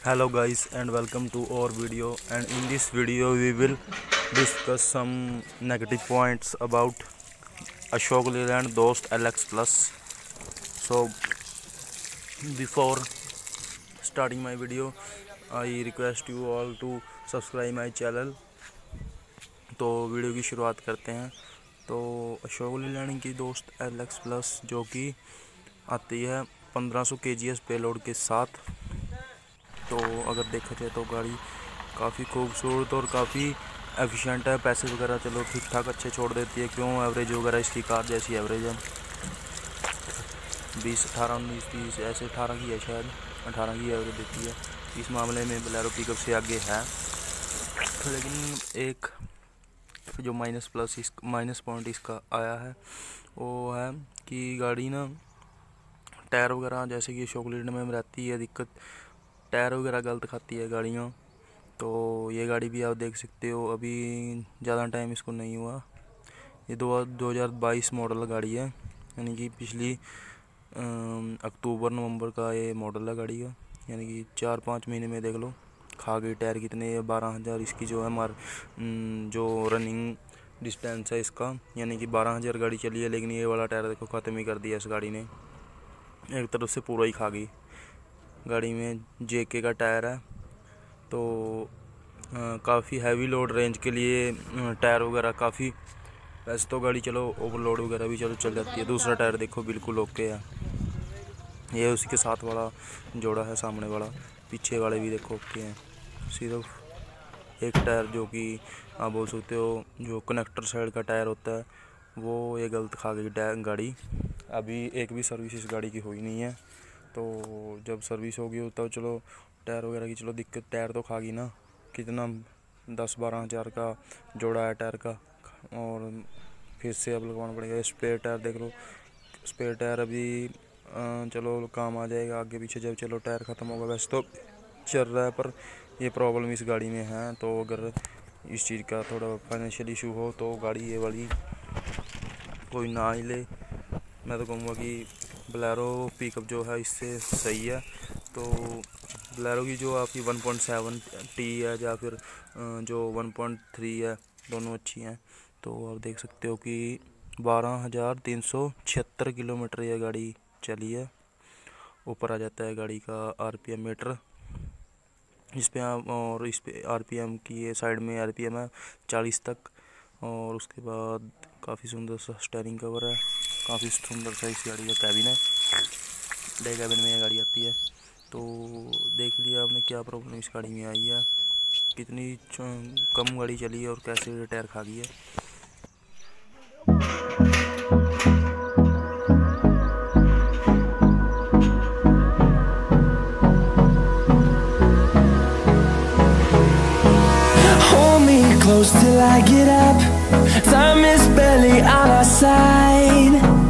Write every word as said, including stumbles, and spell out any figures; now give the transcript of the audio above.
Hello guys and welcome to our video, and in this video we will discuss some negative points about Ashok Leyland Dost L X Plus. So before starting my video I request you all to subscribe my channel. तो video की शुरुआत करते हैं। तो अशोक लीलैंड की दोस्त L x plus जो कि आती है पंद्रह सौ के जी एस पेलोड के साथ। तो अगर देखा जाए तो गाड़ी काफ़ी खूबसूरत और काफ़ी एफिशिएंट है। पैसे वगैरह चलो ठीक ठाक अच्छे छोड़ देती है, क्यों एवरेज वगैरह इसकी कार जैसी एवरेज है। बीस अठारह उन्नीस बीस ऐसे अठारह की है, शायद अठारह की एवरेज देती है। इस मामले में बोलेरो पिकअप से आगे है। लेकिन एक जो माइनस प्लस इस माइनस पॉइंट इसका आया है वो है कि गाड़ी ना टायर वगैरह, जैसे कि अशोक लीलैंड में रहती है दिक्कत, टायर वगैरह गलत खाती है गाड़ियाँ। तो ये गाड़ी भी आप देख सकते हो, अभी ज़्यादा टाइम इसको नहीं हुआ। ये दो दो हज़ार बाईस मॉडल गाड़ी है, यानी कि पिछली अक्टूबर नवंबर का ये मॉडल है गाड़ी का। यानी कि चार पाँच महीने में देख लो खा गई टायर कितने, बारह हज़ार इसकी जो है मार जो रनिंग डिस्टेंस है इसका, यानी कि बारह हज़ार गाड़ी चली है। लेकिन ये वाला टायर देखो ख़त्म ही कर दिया इस गाड़ी ने, एक तरफ से पूरा ही खा गई। गाड़ी में जेके का टायर है, तो काफ़ी हैवी लोड रेंज के लिए टायर वगैरह काफ़ी, वैसे तो गाड़ी चलो ओवरलोड वगैरह भी चलो चल जाती है। दूसरा टायर देखो बिल्कुल ओके है, ये उसी के साथ वाला जोड़ा है सामने वाला, पीछे वाले भी देखो ओके हैं। सिर्फ एक टायर जो कि आप बोल सकते हो जो कनेक्टर साइड का टायर होता है वो ये गलत खा गई टायर गाड़ी। अभी एक भी सर्विस इस गाड़ी की हुई नहीं है, तो जब सर्विस होगी तब तो चलो टायर वगैरह की चलो दिक्कत, टायर तो खा गई ना। कितना दस बारह हज़ार का जोड़ा है टायर का, और फिर से अब लगवाना पड़ेगा। स्पेयर टायर देख लो, स्पेयर टायर अभी चलो काम आ जाएगा आगे पीछे जब चलो टायर ख़त्म होगा। वैसे तो चल रहा है पर ये प्रॉब्लम इस गाड़ी में है। तो अगर इस चीज़ का थोड़ा फाइनेंशियल इशू हो तो गाड़ी ये वाली कोई ना ही ले। मैं तो कहूँगा कि बोलेरो पिकअप जो है इससे सही है। तो बोलेरो की जो आपकी वन पॉइंट सेवन टी है या फिर जो वन पॉइंट थ्री है, दोनों अच्छी हैं। तो आप देख सकते हो कि बारह हज़ार तीन सौ छिहत्तर किलोमीटर ये गाड़ी चली है। ऊपर आ जाता है गाड़ी का आरपीएम मीटर इस पे आप, और इस पे आरपीएम की ये साइड में आरपीएम है चालीस तक। और उसके बाद काफ़ी सुंदर सा स्टीयरिंग कवर है, काफ़ी सुंदर सा इस गाड़ी का कैबिन है, डे कैबिन में ये गाड़ी आती है। तो देख लिया आपने क्या प्रॉब्लम इस गाड़ी में आई है, कितनी कम गाड़ी चली है और कैसे टायर खा गई है। Close till I get up, time is barely on our side.